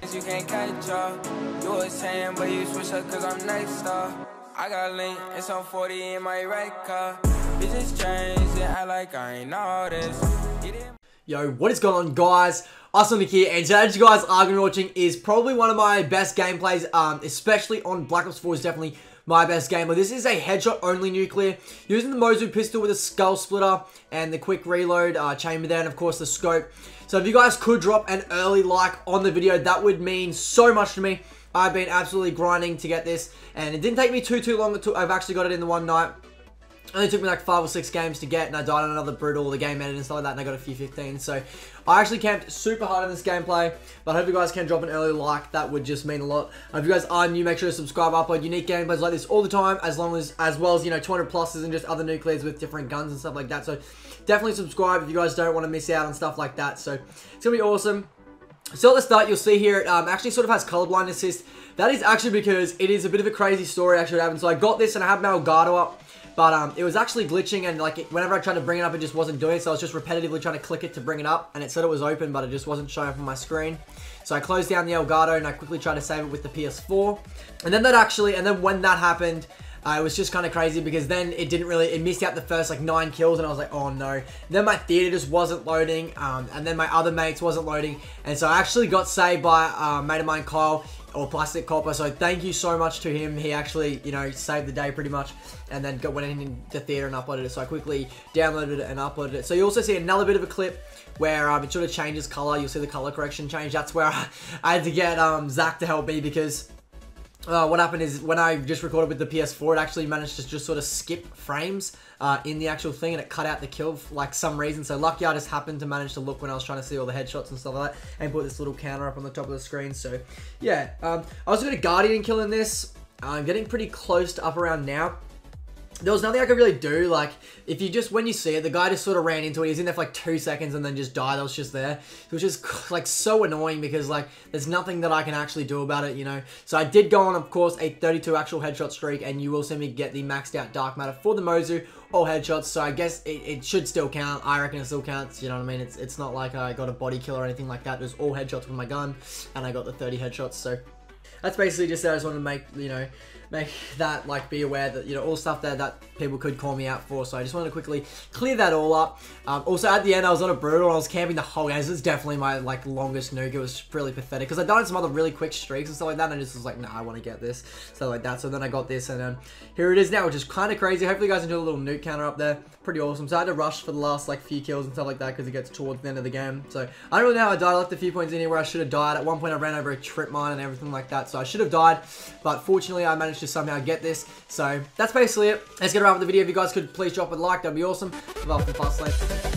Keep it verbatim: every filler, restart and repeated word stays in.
cause you can't catch up. You was saying, but you switch up cause I'm next up. I got link and some forty in my red car. Bitches change, they act like I ain't noticed. Yo, what is going on, guys? Awesome Nick here, and today you guys are going to be watching is probably one of my best gameplays, um, especially on Black Ops four is definitely my best gameplay. This is a headshot only nuclear, using the Mozu pistol with a skull splitter and the quick reload uh, chamber there, and of course the scope. So if you guys could drop an early like on the video, that would mean so much to me. I've been absolutely grinding to get this, and it didn't take me too, too long until I've actually got it in the one night. It only took me like five or six games to get, and I died on another brutal, the game ended and stuff like that, and I got a few fifteen. So I actually camped super hard in this gameplay, but I hope you guys can drop an early like. That would just mean a lot. If you guys are new, make sure to subscribe. I upload unique gameplays like this all the time, as long as, as well as, you know, two hundred pluses and just other nuclears with different guns and stuff like that. So definitely subscribe if you guys don't want to miss out on stuff like that. So it's going to be awesome. So at the start, you'll see here, it um, actually sort of has colorblind assist. That is actually because it is a bit of a crazy story actually what happened. So I got this and I have my Elgato up. But um, it was actually glitching, and like it, whenever I tried to bring it up, it just wasn't doing it. So I was just repetitively trying to click it to bring it up, and it said it was open, but it just wasn't showing up on my screen. So I closed down the Elgato, and I quickly tried to save it with the P S four. And then that actually, and then when that happened, uh, it was just kind of crazy because then it didn't really, it missed out the first like nine kills, and I was like, oh no. Then my theater just wasn't loading, um, and then my other mates wasn't loading, and so I actually got saved by uh, a mate of mine, Kyle, or Plastic Copper, so thank you so much to him. He actually, you know, saved the day pretty much, and then got, went in the theater and uploaded it. So I quickly downloaded it and uploaded it. So you also see another bit of a clip where um, it sort of changes color. You'll see the color correction change. That's where I, I had to get um, Zach to help me because uh, what happened is when I just recorded with the P S four, it actually managed to just sort of skip frames uh, in the actual thing, and it cut out the kill for like some reason. So lucky I just happened to manage to look when I was trying to see all the headshots and stuff like that, and put this little counter up on the top of the screen. So yeah, um, I was going to Guardian kill in this. I'm getting pretty close to up around now. There was nothing I could really do. Like, if you just, when you see it, the guy just sort of ran into it. He was in there for like two seconds and then just died. That was just there. It was just like so annoying because like there's nothing that I can actually do about it, you know. So I did go on, of course, a thirty-two actual headshot streak, and you will see me get the maxed out dark matter for the Mozu, all headshots. So I guess it, it should still count. I reckon it still counts. You know what I mean? It's it's not like I got a body kill or anything like that. It was all headshots with my gun, and I got the thirty headshots. So that's basically just that. I just wanted to make, you know, make that, like, be aware that, you know, all stuff there that people could call me out for. So I just wanted to quickly clear that all up. Um, also, at the end, I was on a brutal, and I was camping the whole game. This is definitely my, like, longest nuke. It was really pathetic, because I'd done some other really quick streaks and stuff like that, and I just was like, nah, I want to get this. So, like that. So then I got this, and then here it is now, which is kind of crazy. Hopefully you guys enjoy the little nuke counter up there. Pretty awesome. So I had to rush for the last, like, few kills and stuff like that, because it gets towards the end of the game. So I don't really know how I died. I left a few points in here where I should have died. At one point, I ran over a trip mine and everything like that, so I should have died, but fortunately, I managed to somehow get this. So that's basically it. Let's get around with the video. If you guys could please drop a like, that'd be awesome. Love from Fastlane.